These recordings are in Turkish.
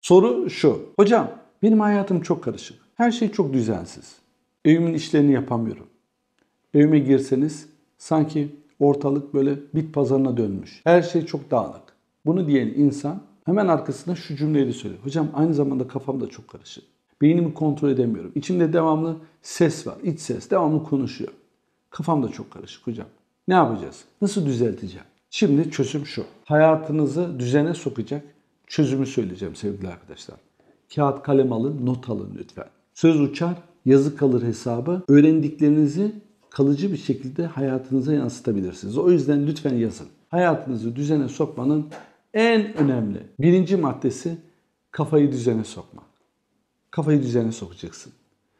Soru şu. Hocam benim hayatım çok karışık. Her şey çok düzensiz. Evimin işlerini yapamıyorum. Evime girseniz sanki ortalık böyle bit pazarına dönmüş. Her şey çok dağınık. Bunu diyen insan hemen arkasında şu cümleyi de söylüyor. Hocam aynı zamanda kafam da çok karışık. Beynimi kontrol edemiyorum. İçimde devamlı ses var. İç ses devamlı konuşuyor. Kafam da çok karışık hocam. Ne yapacağız? Nasıl düzelteceğim? Şimdi çözüm şu. Hayatınızı düzene sokacak çözümü söyleyeceğim sevgili arkadaşlar. Kağıt kalem alın, not alın lütfen. Söz uçar, yazı kalır hesabı. Öğrendiklerinizi kalıcı bir şekilde hayatınıza yansıtabilirsiniz. O yüzden lütfen yazın. Hayatınızı düzene sokmanın en önemli birinci maddesi kafayı düzene sokmak. Kafayı düzene sokacaksın.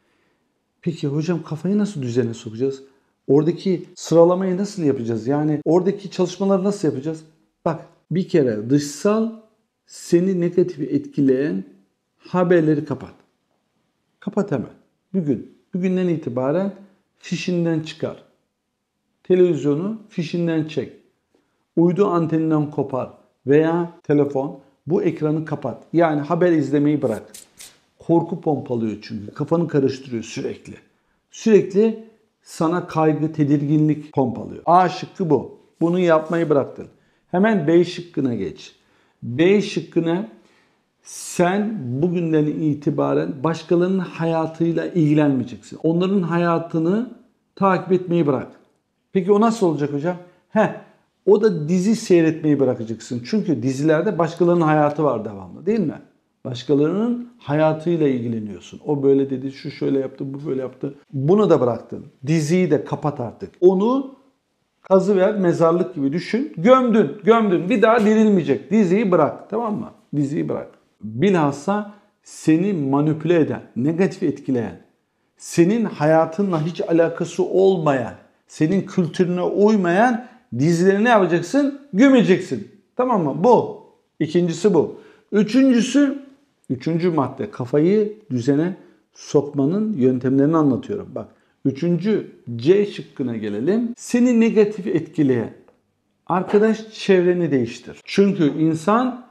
Peki hocam kafayı nasıl düzene sokacağız? Oradaki sıralamayı nasıl yapacağız? Yani oradaki çalışmaları nasıl yapacağız? Bak bir kere dışsal seni negatif etkileyen haberleri kapat. Kapat hemen. Bugünden itibaren fişinden çıkar. Televizyonu fişinden çek. Uydu anteninden kopar. Veya telefon bu ekranı kapat. Yani haber izlemeyi bırak. Korku pompalıyor çünkü. Kafanı karıştırıyor sürekli. Sürekli sana kaygı, tedirginlik pompalıyor. A şıkkı bu. Bunu yapmayı bıraktın. Hemen B şıkkına geç. B şıkkına sen bugünden itibaren başkalarının hayatıyla ilgilenmeyeceksin. Onların hayatını takip etmeyi bırak. Peki o nasıl olacak hocam? O da dizi seyretmeyi bırakacaksın. Çünkü dizilerde başkalarının hayatı var devamlı değil mi? Başkalarının hayatıyla ilgileniyorsun. O böyle dedi, şu şöyle yaptı, bu böyle yaptı. Bunu da bıraktın. Diziyi de kapat artık. Onu kazıver, mezarlık gibi düşün. Gömdün. Bir daha dirilmeyecek. Diziyi bırak. Tamam mı? Diziyi bırak. Bilhassa seni manipüle eden, negatif etkileyen, senin hayatınla hiç alakası olmayan, senin kültürüne uymayan dizileri ne yapacaksın? Gömeceksin. Tamam mı? Bu. İkincisi bu. Üçüncü madde kafayı düzene sokmanın yöntemlerini anlatıyorum. Bak. Üçüncü C şıkkına gelelim. Seni negatif etkileyen arkadaş çevreni değiştir. Çünkü insan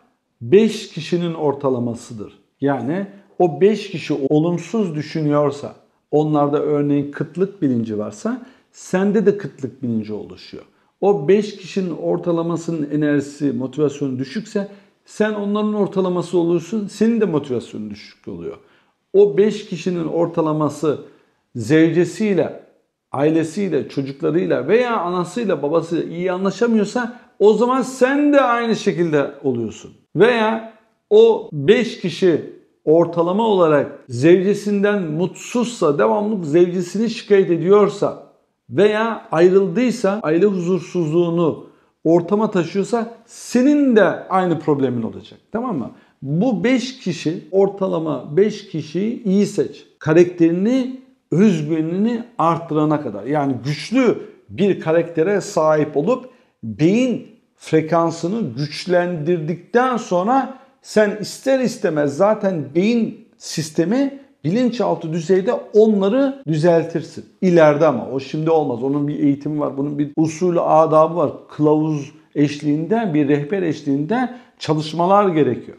5 kişinin ortalamasıdır. Yani o 5 kişi olumsuz düşünüyorsa, onlarda örneğin kıtlık bilinci varsa sende de kıtlık bilinci oluşuyor. O 5 kişinin ortalamasının enerjisi, motivasyonu düşükse sen onların ortalaması olursun, senin de motivasyonun düşük oluyor. O 5 kişinin ortalaması zevcesiyle, ailesiyle, çocuklarıyla veya anasıyla, babasıyla iyi anlaşamıyorsa o zaman sen de aynı şekilde oluyorsun. Veya o 5 kişi ortalama olarak zevcesinden mutsuzsa, devamlı zevcesini şikayet ediyorsa veya ayrıldıysa, aile huzursuzluğunu ortama taşıyorsa senin de aynı problemin olacak. Tamam mı? Bu 5 kişi, ortalama 5 kişiyi iyi seç. Karakterini, özgüvenini arttırana kadar. Yani güçlü bir karaktere sahip olup beyin frekansını güçlendirdikten sonra sen ister istemez zaten beyin sistemi bilinçaltı düzeyde onları düzeltirsin. İleride ama o şimdi olmaz. Onun bir eğitimi var. Bunun bir usulü adabı var. Kılavuz eşliğinde, bir rehber eşliğinde çalışmalar gerekiyor.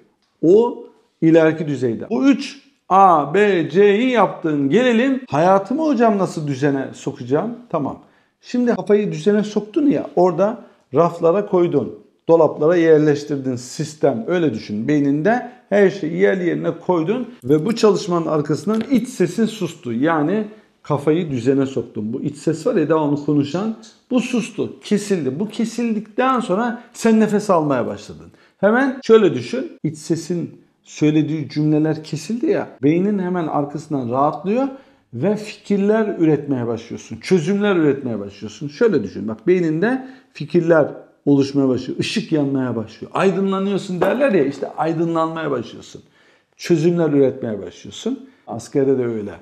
O ileriki düzeyde. Bu 3 A, B, C'yi yaptın. Gelelim hayatımı hocam nasıl düzene sokacağım? Tamam. Şimdi kafayı düzene soktun ya, orada raflara koydun. Dolaplara yerleştirdin, sistem öyle düşün. Beyninde her şeyi yerine koydun ve bu çalışmanın arkasından iç sesin sustu. Yani kafayı düzene soktun. Bu iç ses var ya devamlı konuşan, bu sustu, kesildi. Bu kesildikten sonra sen nefes almaya başladın. Hemen şöyle düşün, iç sesin söylediği cümleler kesildi ya, beynin hemen arkasından rahatlıyor ve fikirler üretmeye başlıyorsun. Çözümler üretmeye başlıyorsun. Şöyle düşün, bak beyninde fikirler oluşmaya başlıyor. Işık yanmaya başlıyor. Aydınlanıyorsun derler ya, işte aydınlanmaya başlıyorsun. Çözümler üretmeye başlıyorsun. Askerde de öyle.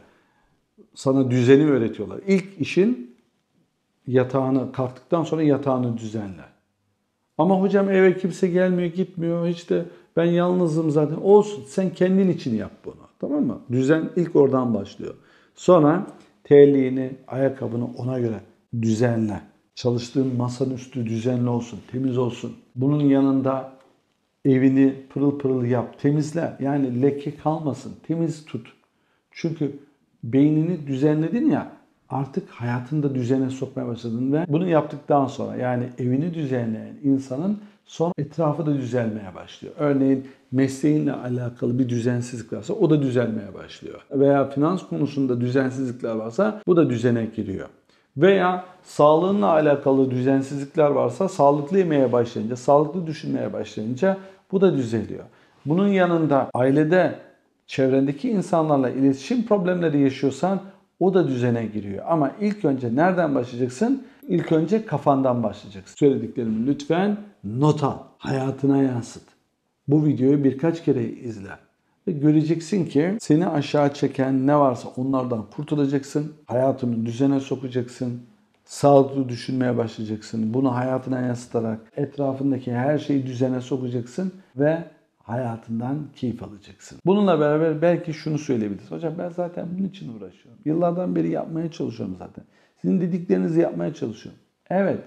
Sana düzeni öğretiyorlar. İlk işin yatağını, kalktıktan sonra yatağını düzenle. Ama hocam eve kimse gelmiyor, gitmiyor. Hiç de ben yalnızım zaten. Olsun, sen kendin için yap bunu. Tamam mı? Düzen ilk oradan başlıyor. Sonra terliğini, ayakkabını ona göre düzenle. Çalıştığın masanın üstü düzenli olsun, temiz olsun. Bunun yanında Evini pırıl pırıl yap, temizle. Yani leke kalmasın, temiz tut. Çünkü beynini düzenledin ya, artık hayatında düzene sokmaya başladın ve bunu yaptıktan sonra yani evini düzenleyen insanın son etrafı da düzelmeye başlıyor. Örneğin mesleğinle alakalı bir düzensizlik varsa o da düzelmeye başlıyor. Veya finans konusunda düzensizlikler varsa bu da düzene giriyor. Veya sağlığınla alakalı düzensizlikler varsa sağlıklı yemeye başlayınca, sağlıklı düşünmeye başlayınca bu da düzeliyor. Bunun yanında ailede, çevrendeki insanlarla iletişim problemleri yaşıyorsan o da düzene giriyor. Ama ilk önce nereden başlayacaksın? İlk önce kafandan başlayacaksın. Söylediklerimi lütfen not al, hayatına yansıt. Bu videoyu birkaç kere izle. Ve göreceksin ki seni aşağı çeken ne varsa onlardan kurtulacaksın. Hayatını düzene sokacaksın. Sağlıklı düşünmeye başlayacaksın. Bunu hayatına yansıtarak etrafındaki her şeyi düzene sokacaksın ve hayatından keyif alacaksın. Bununla beraber belki şunu söyleyebiliriz. Hocam ben zaten bunun için uğraşıyorum. Yıllardan beri yapmaya çalışıyorum zaten. Sizin dediklerinizi yapmaya çalışıyorum. Evet,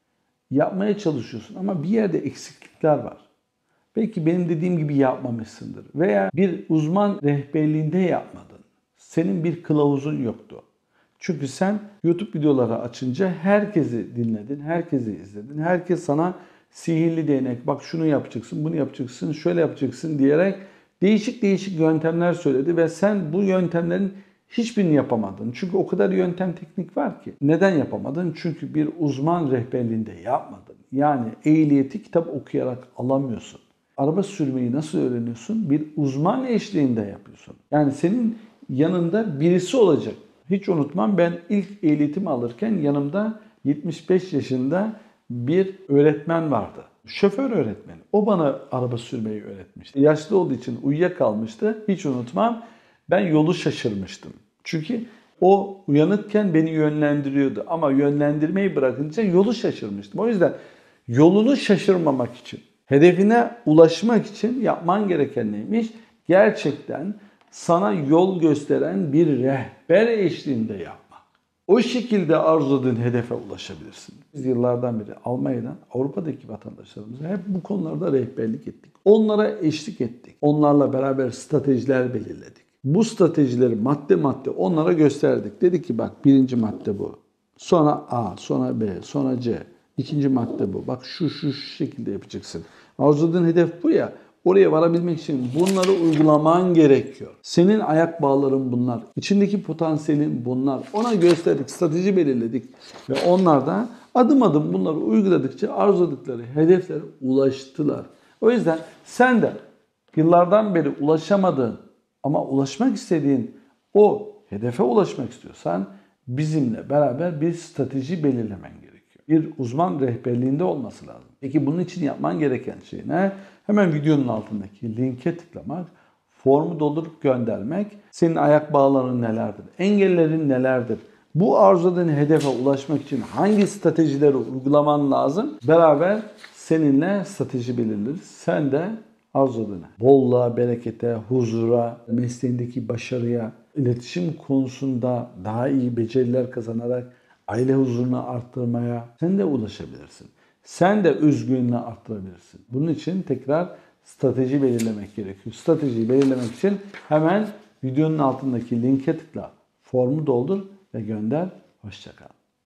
yapmaya çalışıyorsun ama bir yerde eksiklikler var. Belki benim dediğim gibi yapmamışsındır. Veya bir uzman rehberliğinde yapmadın. Senin bir kılavuzun yoktu. Çünkü sen YouTube videoları açınca herkesi dinledin, herkesi izledin. Herkes sana sihirli değnek, bak şunu yapacaksın, bunu yapacaksın, şöyle yapacaksın diyerek değişik değişik yöntemler söyledi ve sen bu yöntemlerin hiçbirini yapamadın. Çünkü o kadar yöntem teknik var ki. Neden yapamadın? Çünkü bir uzman rehberliğinde yapmadın. Yani ehliyeti kitap okuyarak alamıyorsun. Araba sürmeyi nasıl öğreniyorsun? Bir uzman eşliğinde yapıyorsun. Yani senin yanında birisi olacak. Hiç unutmam, ben ilk ehliyetimi alırken yanımda 75 yaşında bir öğretmen vardı. Şoför öğretmeni. O bana araba sürmeyi öğretmişti. Yaşlı olduğu için uyuyakalmıştı. Hiç unutmam. Ben yolu şaşırmıştım. Çünkü o uyanıkken beni yönlendiriyordu. Ama yönlendirmeyi bırakınca yolu şaşırmıştım. O yüzden yolunu şaşırmamak için, hedefine ulaşmak için yapman gereken neymiş? Gerçekten sana yol gösteren bir rehber eşliğinde yapmak. O şekilde arzuladığın hedefe ulaşabilirsin. Biz yıllardan beri Almanya'dan Avrupa'daki vatandaşlarımıza hep bu konularda rehberlik ettik. Onlara eşlik ettik. Onlarla beraber stratejiler belirledik. Bu stratejileri madde madde onlara gösterdik. Dedik ki bak, birinci madde bu. Sonra A, sonra B, sonra C. İkinci madde bu. Bak şu şekilde yapacaksın. Arzuladığın hedef bu ya. Oraya varabilmek için bunları uygulaman gerekiyor. Senin ayak bağların bunlar. İçindeki potansiyelin bunlar. Ona gösterdik, strateji belirledik. Ve onlar da adım adım bunları uyguladıkça arzuladıkları hedeflere ulaştılar. O yüzden sen de yıllardan beri ulaşamadığın ama ulaşmak istediğin o hedefe ulaşmak istiyorsan bizimle beraber bir strateji belirlemen gerekiyor. Bir uzman rehberliğinde olması lazım. Peki bunun için yapman gereken şey ne? Hemen videonun altındaki linke tıklamak, formu doldurup göndermek. Senin ayak bağların nelerdir? Engellerin nelerdir? Bu arzuladığın hedefe ulaşmak için hangi stratejileri uygulaman lazım? Beraber seninle strateji belirleriz. Sen de arzuladığına, bolluğa, berekete, huzura, mesleğindeki başarıya, iletişim konusunda daha iyi beceriler kazanarak aile huzurunu arttırmaya sen de ulaşabilirsin. Sen de özgüvenini arttırabilirsin. Bunun için tekrar strateji belirlemek gerekiyor. Stratejiyi belirlemek için hemen videonun altındaki linke tıkla, formu doldur ve gönder. Hoşça kal.